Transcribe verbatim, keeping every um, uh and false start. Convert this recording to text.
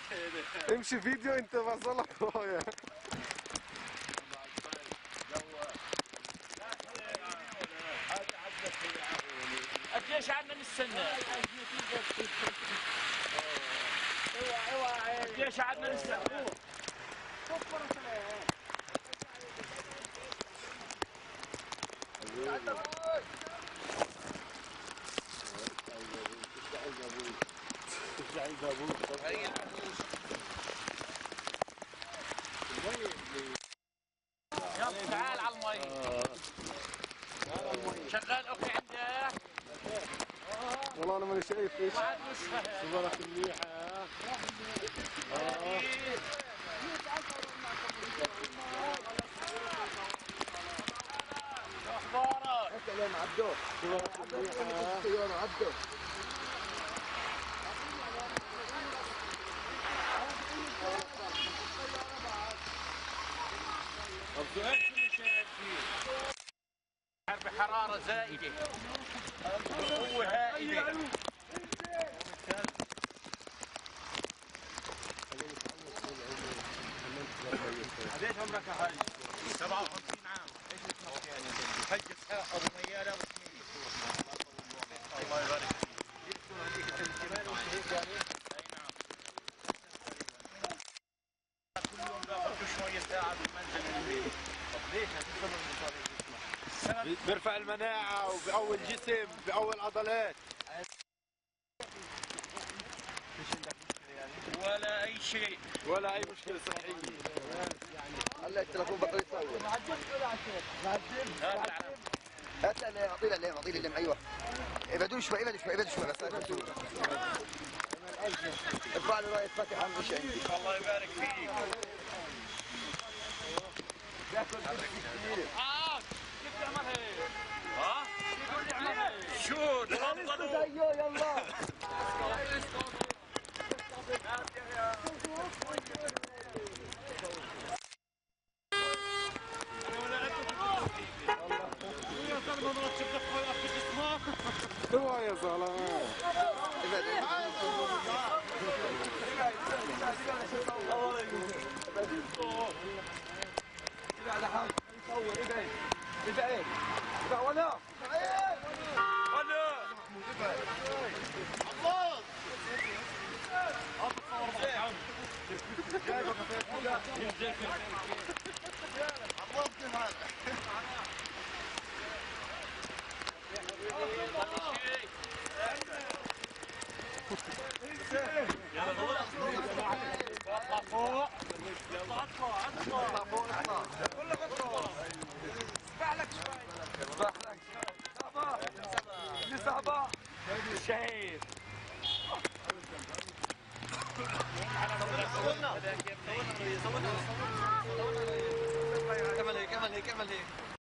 امشي فيديو انت بصلك ورايا. ليش عنا نستنى؟ ليش عنا نستنى؟ يلا تعال على المي. شغال اخي عندك؟ والله انا ماني شايف ايش. صبرك منيحه. اه اخبارك؟ انت لين عبدو صبرك عبدو. حرب حرارة زائدة قوة هائلة. قديش عمرك يا حاج؟ سبعة وخمسين عام. ايش اسمك يعني؟ حج اسحاق ابو ميالة واسمي. الله يبارك فيك. كمان وانت هيك يعني؟ اي نعم. كل يوم باخذ شوية ساعة بالمنزل البيت. طب ليش هالسبب اللي صار لك؟ بيرفع المناعة وبقوي الجسم بقوي العضلات. ولا أي شيء. ولا أي مشكلة صحية. هلا التليفون بطل يصور. هات لي اعطي لي اعطي لي اللم. ايوه ابعدوا شوي ابعدوا شوي ابعدوا شوي بس. ارفع لي راية فتح عن وش عندي. الله يبارك فيك. اه كيف تعمل هيك؟ ها؟ كيف تعمل هيك؟ شو تفضلوا يلا. اوعى يا زلمه. ابعد حاول يصور. ابعد ابعد ابعد ولا ولا الله اتصور معك جايبك يلا غلط. اطلع فوق. يلا اطلع اطلع اطلع فوق اطلع. كله اطلع. اسبح لك شوي. اسبح لك شوي. صعبة. اللي صعبة. شايف. صورنا. صورنا. صورنا. كمل هيك كمل هيك كمل هيك.